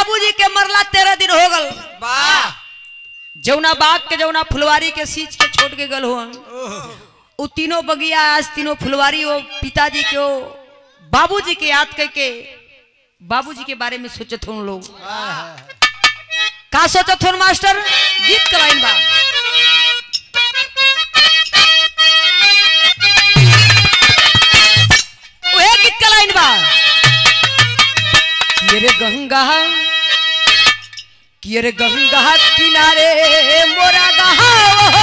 बाबूजी के मरला 13 दिन हो गल। वाह जौना बाग के जौना फुलवारी के सींच के छोड़ के गल हो वो तीनों बगिया आज तीनों फुलवारी वो पिताजी के वो बाबूजी के याद करके बाबूजी के बारे में सोचत हो लोग। का सोचत हो मास्टर? गीत कराइन बा। ओहे गीत कराइन बा। ये गंगा किरे गंगा किनारे मोरा गहा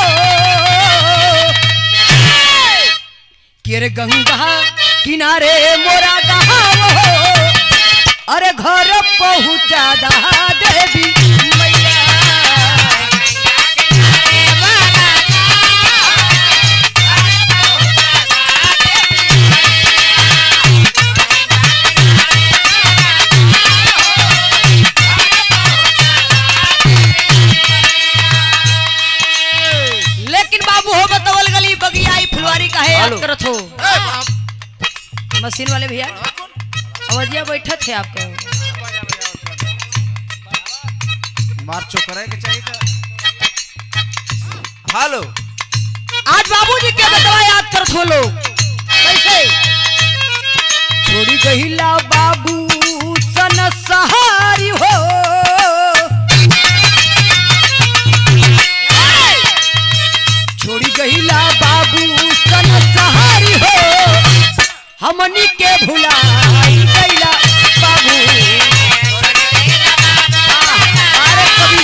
किरे गंगा किनारे मोरा गहा अरे घर पहुँचा दा देवी मैया। लेकिन बाबू हो बतवल गली बगिया फुलवारी का है याद करत हो। मशीन वाले भैया अवजिया बैठे थे आपको मार चोकर के चाहिए था। हेलो आज बाबूजी के बतवा याद करत हो लोग कैसे? छोड़ी गहिला बाबू सन सहारी हो छोड़ी गहिला बाबू सन सहारी हो हमनी के भुलाई गइला बाबू। अरे कभी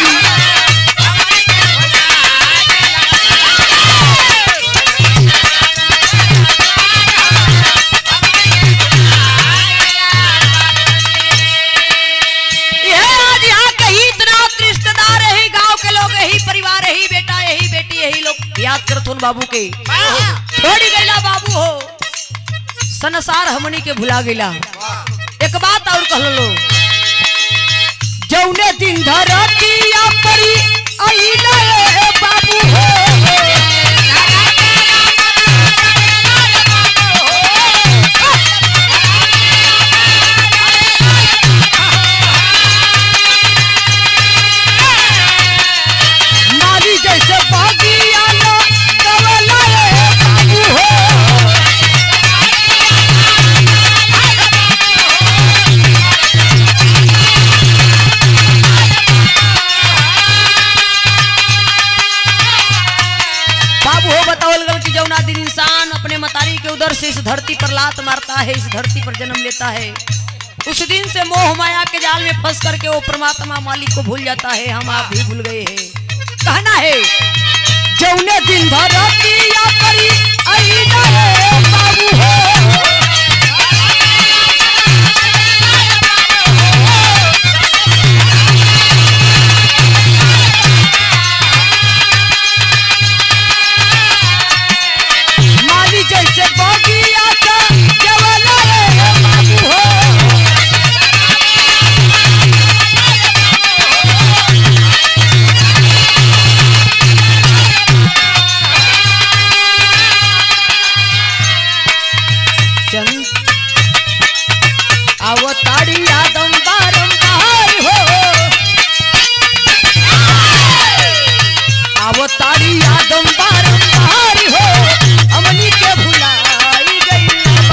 आज यहाँ के ही इतना रिश्तेदार यही गांव के लोग यही परिवार यही बेटा यही बेटी यही लोग याद करत हो बाबू के। छोड़ी गइला बाबू हो संसार हमनी के भुला गइला। एक बात और कह लो जौने दिन धरतिया परी आइला बाबू हो मारी जैसे बागिया लो कवला बाबू हो जौना दिन इंसान अपने मतारी के उधर से इस धरती पर लात मारता है इस धरती पर जन्म लेता है उस दिन से मोह माया के जाल में फंस करके वो परमात्मा मालिक को भूल जाता है। हम आप भी भूल गए हैं। कहना है जौने दिन धरतिया परी आइला बाबू हो जैसे बगिया का जवला बाबू हो चंद अवतारी आदम बारंबार हो अवतारी आदम बारंबार हो हमनी के भुलाई गई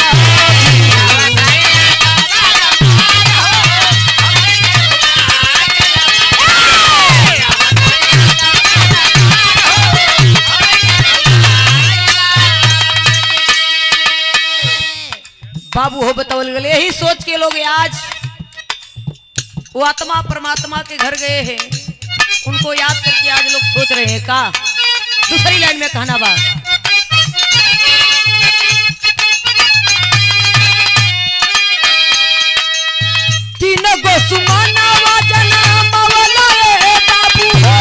बाबू हो बतावल गए। यही सोच के लोग आज वो आत्मा परमात्मा के घर गए हैं उनको याद करके आज लोग सोच रहे हैं। का दूसरी लाइन में कहना बा तीन गो सुमनावा जन्म वाला बाबू हो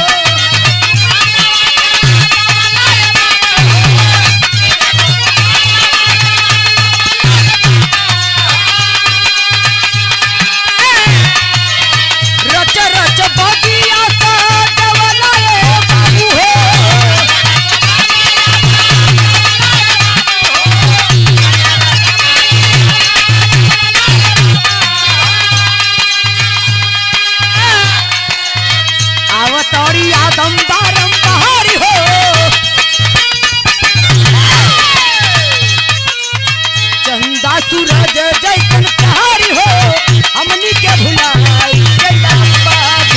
रच रच बगिया का जवला बाबू हो कदम बारंबारी हो, चंदा सूरज जैसन प्यारी हो, हमनी के भुलाई गइला बाबू।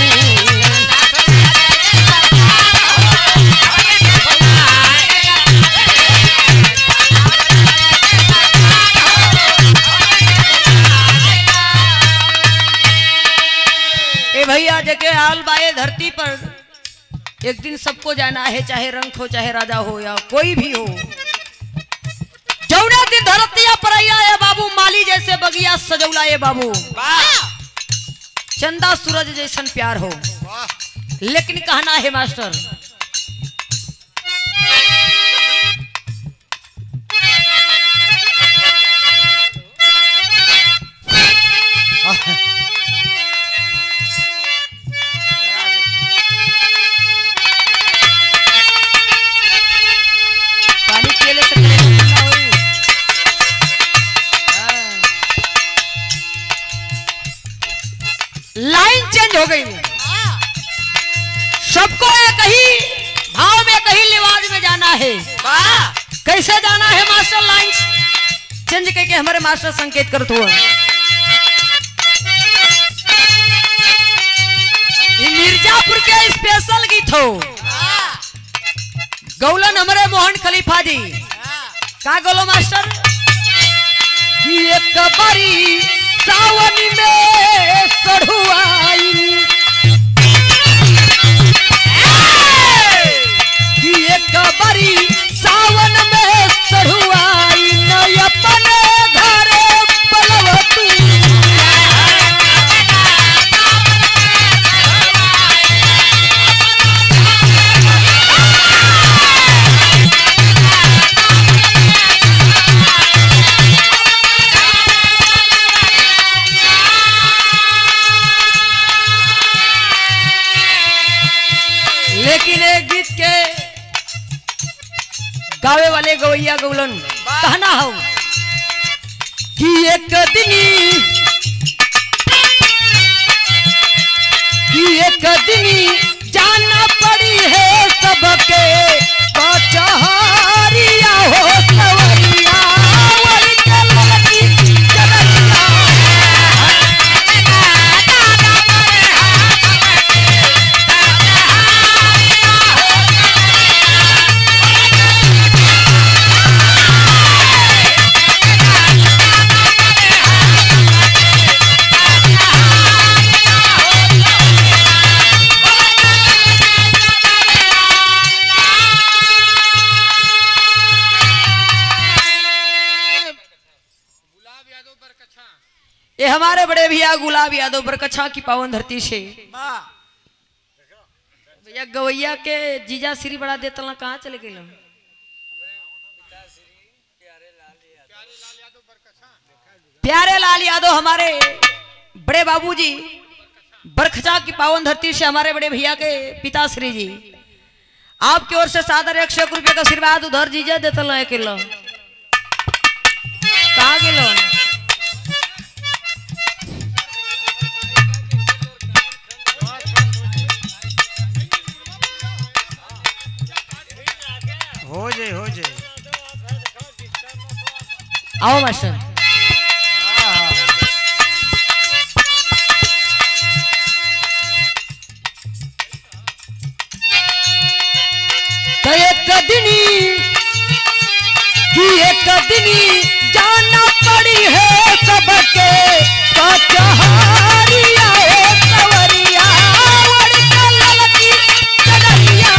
ए भैया जगह हाल बाए धरती पर एक दिन सबको जाना है, चाहे रंग हो चाहे राजा हो या कोई भी हो। जौना दिन धरतिया पर आया बाबू, माली जैसे बगिया सजौला है बाबू, चंदा सूरज जैसन प्यार हो। लेकिन कहना है मास्टर, पानी केले से ठंडा होई। लाइन चेंज हो गई, सबको एक ही भाव में कहीं लिवाज में जाना है। कैसे जाना है मास्टर? लाइन चेंज करके हमारे मास्टर संकेत करते हुए मिर्जापुर के स्पेशल गीत हो गौलन हमारे मोहन खलीफा जी का गोलो मास्टर कि एक बारी सावन में सढ़ुआई, कि एक बारी सावन में सढ़ुआई, न अपने घरे बलवतू। लेकिन एक गीत के गावे वाले गवैया गौलन कहना हो कि एक दिन जाना पड़ी है सबके कचहरिया हो सवरिया, वही के ललकी चलरिया। ये हमारे बड़े भैया गुलाब यादव बरकछा की पावन धरती से भैया गवैया के जीजा श्री बड़ा देता ना, कहाँ चले गए? प्यारे लाल यादव हमारे बड़े बाबूजी बरकछा की पावन धरती से हमारे बड़े भैया के पिताश्री जी, आपकी ओर से सादर 100 रुपये का आशीर्वाद उधर जीजा देता ना किलो। कहाँ गेलो? हो जाए आओ मास्टर। तो एक दिन जाना पड़ी है सबके कचहरिया हो सवरिया, वही के ललकी चलरिया।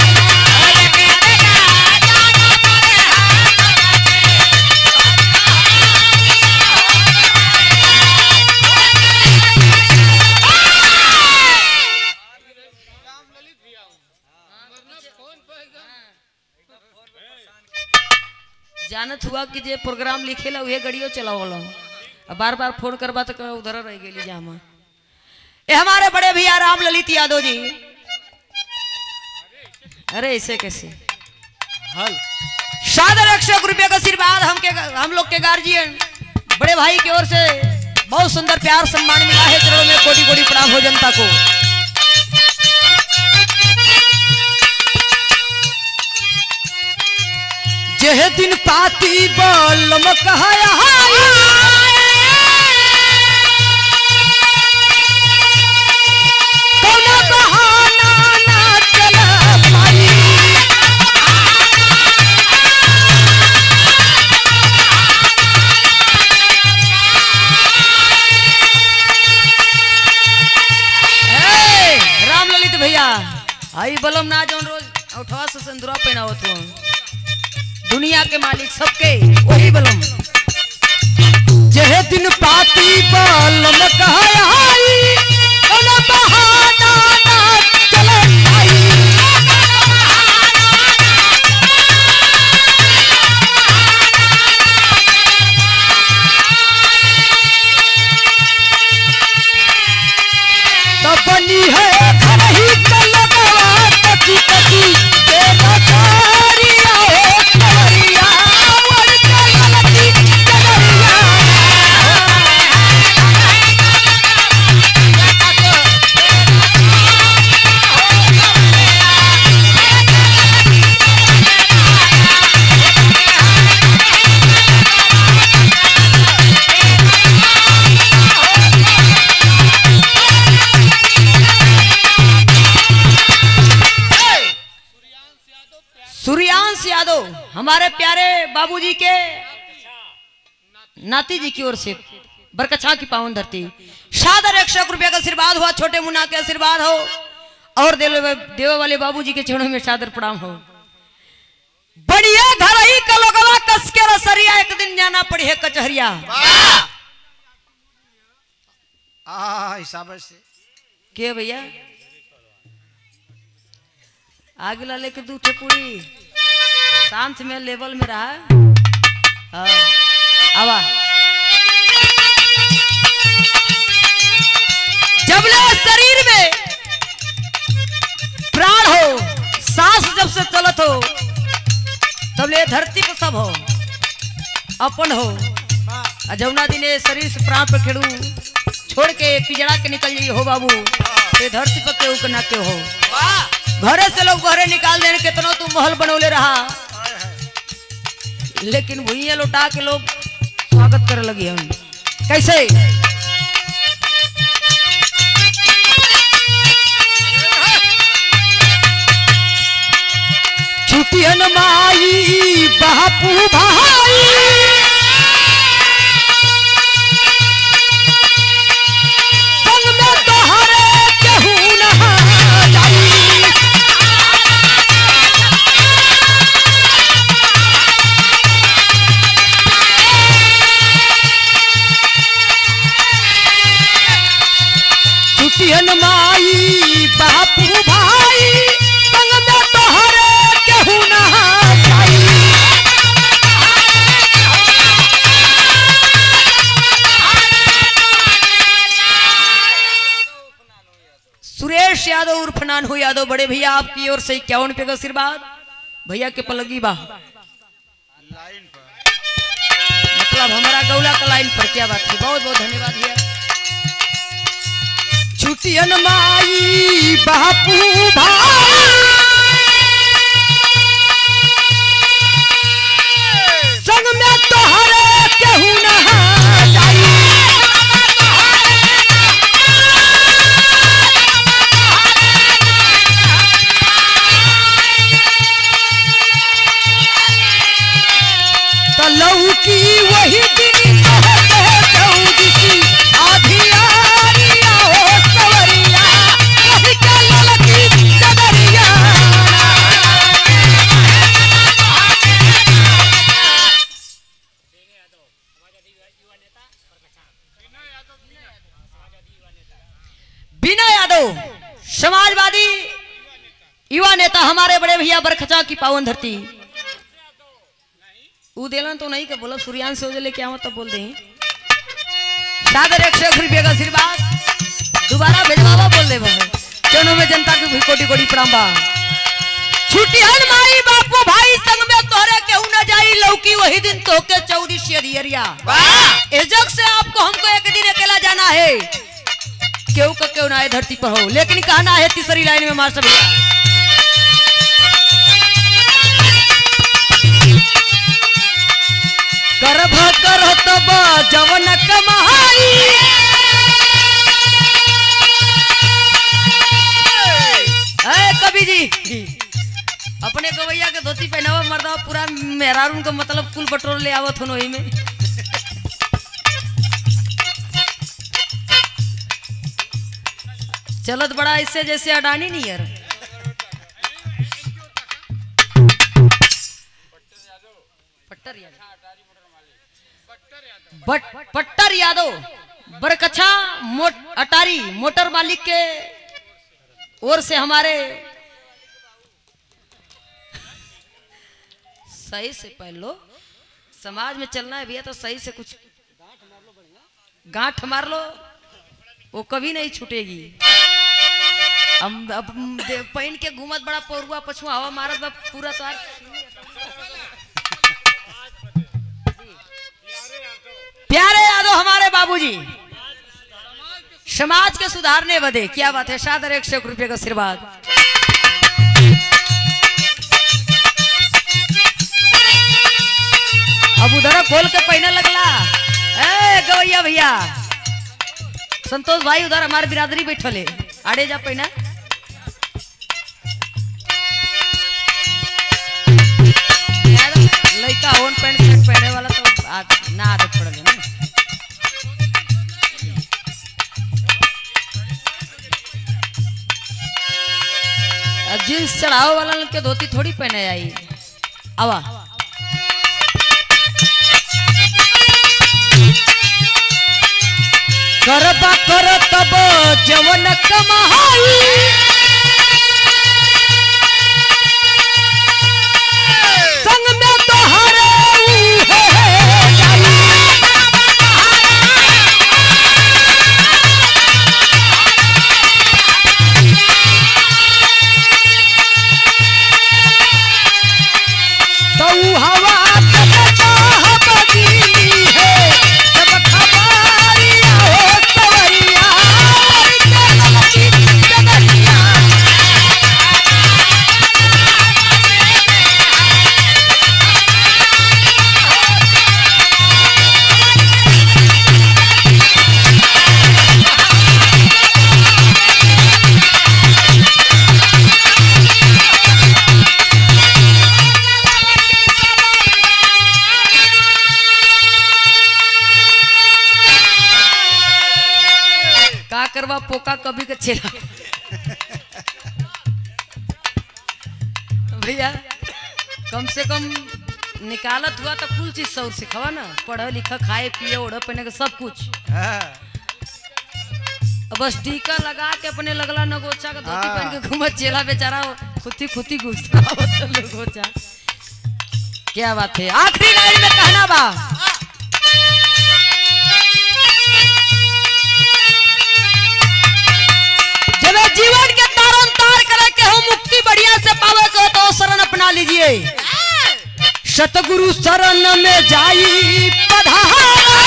जानत हुआ कि जे प्रोग्राम लिखेला उहे गड़ियो चलावला, बार बार फोन करबा तो उधर रह गेली जामा। ये हमारे बड़े भैया राम ललित यादव जी, अरे ऐसे कैसे हल सादर 100 रुपये का आशीर्वाद हम लोग के गार्जियन बड़े भाई की ओर से बहुत सुंदर प्यार सम्मान मिला है। चरणों में कोटि कोटि प्रणाम हो जनता को। जेह दिन पाती बलम कहया कौना बहाना ना चला पाई। राम ललित भैया आई बलम ना जौन रोज उठवा से संदूरा पहनावत हो दुनिया के मालिक सबके वही बलम जेह दिन पाती बलम कहया कौना बहाना ना चला पाई। बनी है घर ही कलगवा कची कची तेरा कारिया हो करिया वर कलकी करिया। सूर्यांश यादव हमारे प्यारे बाबूजी के नाती जी की ओर से बरकछा की पावन धरती शादर 100 रुपया का आशीर्वाद हुआ। छोटे मुन्ना के आशीर्वाद हो और देव वाले बाबूजी के चरणों में शादर प्रणाम हो। बढ़िया घर ही कलोगवा कस के रसरिया एक दिन जाना पड़ी है कचहरिया। हिसाब से के भैया आगे ला लेके 2 ठेपुड़ी शांत में लेवल में रहा। आवा जब ले शरीर में प्राण हो सांस जब से चलत हो तब ले धरती पर सब हो अपन हो। जमुना दिन शरीर से प्राण पर खेड़ू छोड़ के पिजड़ा के निकल जाइए हो बाबू ये धरती पर केहू के ना के हो। घरे से लोग घरे निकाल देने कितनो तू महल बनौले रहा लेकिन भुइया लौटा के लोग स्वागत करे लगी हम कैसे। छुटियन माई बापू भाई संग में तोहरे केहू ना जाई। छुटियन माई बापू भाई संग में तोहरे केहू ना जाई। सुरेश यादव उर्फ नानू यादव बड़े भैया आपकी ओर से 51 रुपये का आशीर्वाद भैया के पलगी बा लाइन पर मतलब हमारा गौला का लाइन पर क्या बात है। बहुत बहुत धन्यवाद भैया। छुटियन माई बापू भाई संग में तोहरे केहू ना जाई। लौकी वही दिन चौदिसी आधियारिया हो सवरिया वही के ललकी चदरिया। बीना यादव समाजवादी युवा नेता हमारे बड़े भैया बरखचा की पावन धरती देलन तो नहीं के बोला सूर्यांश से लेके आओ तब बोल दे सागर 101 रुपये का आशीर्वाद दोबारा भेजवावा बोल दे चरणों में जनता की कोटि कोटि प्रणाम बा। छुटियन माई बापू भाई संग में तोहरे केहू न जाई लौकी वही दिन तोके 14 शेरिया। इजक से आपको हमको एक दिन अकेला जाना है केहू का केहू ना है धरती पर हो लेकिन कहना है तीसरी लाइन में मास्टर भैया गर्भ करो तब जवन कमाई कवि जी अपने गवैया के धोती पहनावा मर्दा पूरा मेहरारून का मतलब कुल बटोर ले आवत हो वही में। चलत बड़ा इससे जैसे अडानी नहीं यार। पट्टर यादव बरकच्छा अटारी मोटर मालिक के ओर से हमारे सही से पहन लो। समाज में चलना है भैया तो सही से कुछ गांठ मार लो, वो कभी नहीं छूटेगी। हम अब पहन के घूमत बड़ा पौरुआ पछुआ हवा मारत बा पूरा तो प्यारे यादव हमारे बाबूजी समाज के सुधारने बदे क्या बात है। सादर 101 रुपये का आशीर्वाद। अब उधर खोल के पहने लगला। ए गवैया भैया संतोष भाई उधर हमारे बिरादरी बैठले आड़े जा पहना। लड़का होन पैंट शर्ट पहने वाला तो ना आदत पड़ गया ना। जींस चढ़ाओ वाला के धोती थोड़ी पहने आई। आवा करबा कर तब जवन कमाई संग में तो हरे तो हवा करवा पोका कभी का चेला भैया कम से कम निकालत हुआ तो कुल चीज सौर सिखावा ना। पढ़ा लिखा खाए पिए ओढ़े पहने का सब कुछ। बस टीका लगा के अपने लगला नगोचा का धोती पहन के घूमत चेला बेचारा खुदी खुदी घुसता नगोचा। क्या बात है। आखिरी लाइन में कहना बा जीवन के तारन तार करे के हो मुक्ति बढ़िया से पावे को तो शरण अपना लीजिए। सतगुरु शरण में जाई पधारे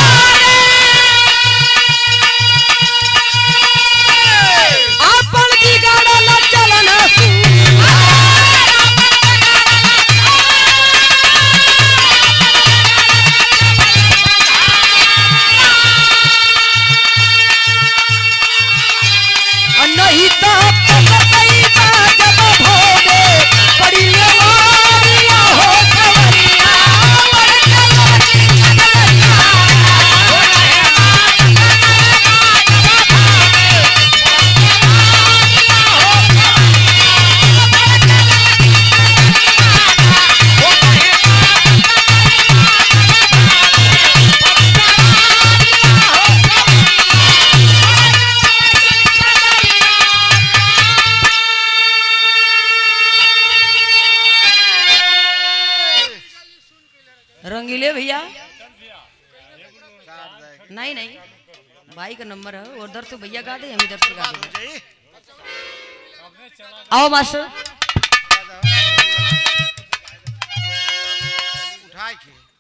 अपन बिगाड़ल चलन नहीं तो जब भोगे पड़ी हो खबरिया रंगीले भैया नहीं नहीं भाई का नंबर है उधर से भैया गा दे हम इधर से गा दे। आओ मास्टर उठा के